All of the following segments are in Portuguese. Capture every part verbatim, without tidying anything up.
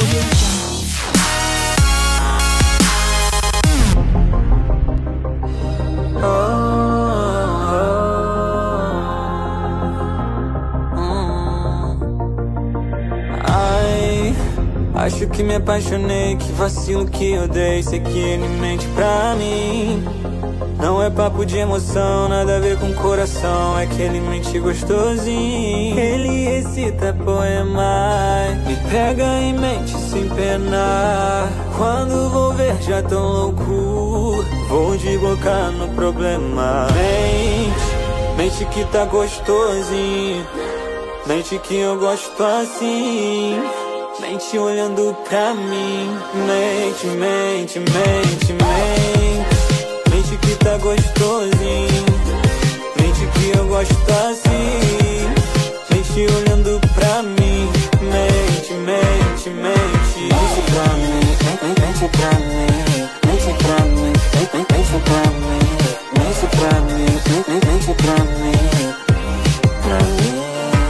Acho que me apaixonei, que vacilo que eu dei. Sei que ele mente pra mim. Não é papo de emoção, nada a ver com coração. É que ele mente gostosinho. Ele excita poema, me pega em mente sem pena. Quando vou ver já tão louco, vou de boca no problema. Mente, mente que tá gostosinho. Mente que eu gosto assim. Mente olhando pra mim. Mente, mente, mente, mente. Mente que tá gostosinho. Mente que eu gosto assim. Mente olhando pra mim. Mente, mente, mente. Mente pra mim, mente pra mim. Mente pra mim, mente pra mim. Mente pra mim, mente pra mim. Pra mim.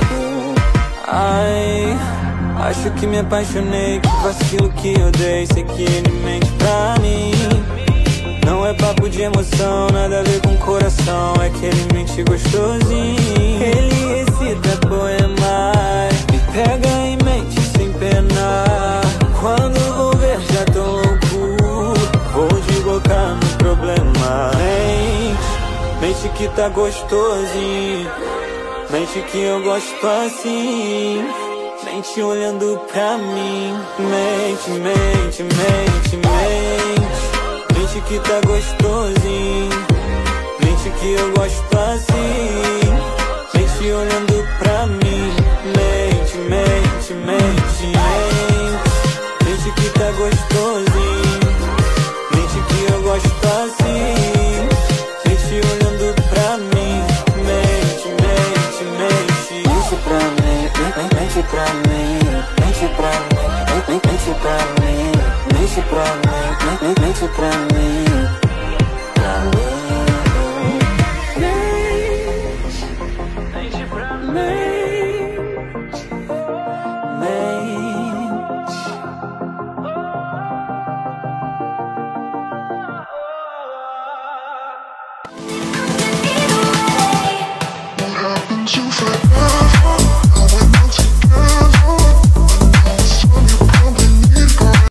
Ai, acho que me apaixonei, que vacilo que eu dei. Sei que ele mente pra mim. Não é papo de emoção, nada a ver com coração. É que ele mente gostosinho. Ele excita poema, me pega em mente sem pena. Quando vou ver já tô louco, vou de boca no problema. Mente, mente que tá gostosinho. Mente que eu gosto assim. Mente olhando pra mim. Mente, mente, mente, mente. Mente que tá gostosinho. Mente que eu gosto assim. Mente olhando pra mim. Mente, mente, mente, mente. Mente que tá gostosinho. Mente que eu gosto assim. Mente olhando pra mim. Mente, mente, mente. Mente pra mim, mente pra mim. Mente pra mim, mente pra mim. Mente pra mim, mente pra mim. Pra mim. Mente pra mim. Mente.